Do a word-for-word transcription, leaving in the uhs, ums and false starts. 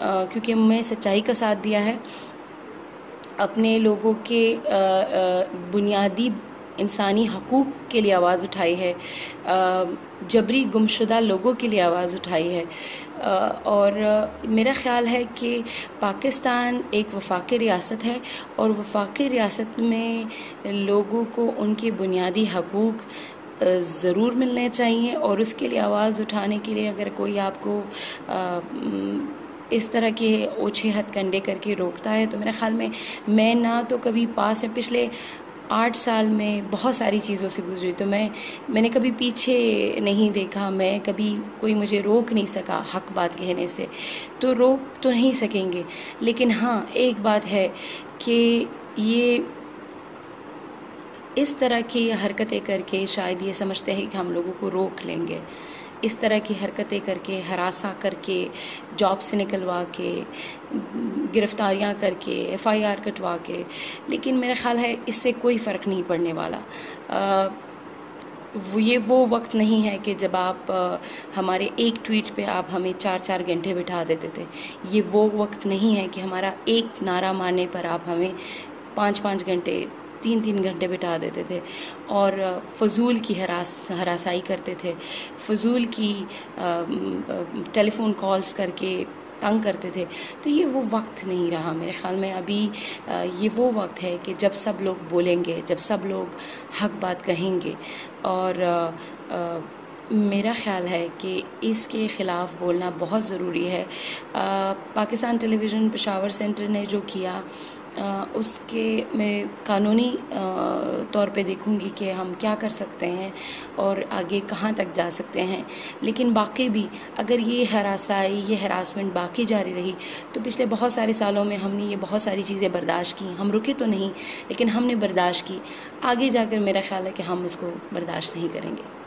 کیونکہ میں سچائی کا ساتھ دیا ہے، اپنے لوگوں کے بنیادی انسانی حقوق کے لیے آواز اٹھائی ہے، جبری گمشدہ لوگوں کے لیے آواز اٹھائی ہے، اور میرا خیال ہے کہ پاکستان ایک وفاقی ریاست ہے، اور وفاقی ریاست میں لوگوں کو ان کے بنیادی حقوق ضرور ملنے چاہیے، اور اس کے لیے آواز اٹھانے کے لیے اگر کوئی آپ کو اس طرح کے اوچھے ہتھ کنڈے کر کے روکتا ہے تو میرے خیال میں میں نہ تو کبھی پاس میں پچھلے آٹھ سال میں بہت ساری چیزوں سے گزری، تو میں میں نے کبھی پیچھے نہیں دیکھا، میں کبھی کوئی مجھے روک نہیں سکا حق بات کہنے سے، تو روک تو نہیں سکیں گے، لیکن ہاں ایک بات ہے کہ یہ اس طرح کی حرکتیں کر کے شاید یہ سمجھتے ہیں کہ ہم لوگوں کو روک لیں گے، اس طرح کی حرکتیں کر کے، ہراساں کر کے، جاب سے نکلوا کے، گرفتاریاں کر کے، ایف آئی آر کٹوا کے، لیکن میرا خیال ہے اس سے کوئی فرق نہیں پڑنے والا۔ یہ وہ وقت نہیں ہے کہ جب آپ ہمارے ایک ٹویٹ پہ آپ ہمیں چار چار گھنٹے بٹھا دیتے تھے، یہ وہ وقت نہیں ہے کہ ہمارا ایک نعرہ مارنے پر آپ ہمیں پانچ پانچ گھنٹے تین تین گھنٹے بٹھا دیتے تھے اور فضول کی ہراس ہراسائی کرتے تھے، فضول کی ٹیلی فون کالز کر کے تنگ کرتے تھے۔ تو یہ وہ وقت نہیں رہا میرے خیال میں، ابھی یہ وہ وقت ہے کہ جب سب لوگ بولیں گے، جب سب لوگ حق بات کہیں گے، اور میرا خیال ہے کہ اس کے خلاف بولنا بہت ضروری ہے۔ Pakistan television Peshawar centre نے جو کیا اس کے میں قانونی طور پہ دیکھوں گی کہ ہم کیا کر سکتے ہیں اور آگے کہاں تک جا سکتے ہیں، لیکن باقی بھی اگر یہ ہراسائی، یہ ہراسمنٹ باقی جاری رہی تو پچھلے بہت سارے سالوں میں ہم نے یہ بہت ساری چیزیں برداشت کی، ہم رکے تو نہیں لیکن ہم نے برداشت کی، آگے جا کر میرا خیال ہے کہ ہم اس کو برداشت نہیں کریں گے۔